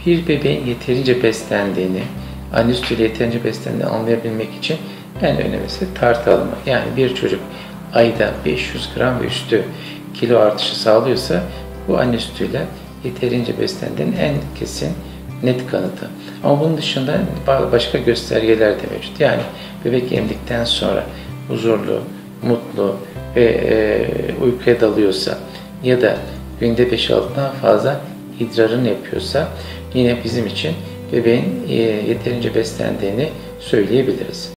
Bir bebeğin yeterince beslendiğini, anne sütüyle yeterince beslendiğini anlayabilmek için en önemlisi tartı alımı. Yani bir çocuk ayda 500 gram ve üstü kilo artışı sağlıyorsa bu anne sütüyle yeterince beslendiğinin en kesin, net kanıtı. Ama bunun dışında başka göstergeler de mevcut. Yani bebek emdikten sonra huzurlu, mutlu ve uykuya dalıyorsa ya da günde 5-6'dan fazla idrarını yapıyorsa yine bizim için bebeğin yeterince beslendiğini söyleyebiliriz.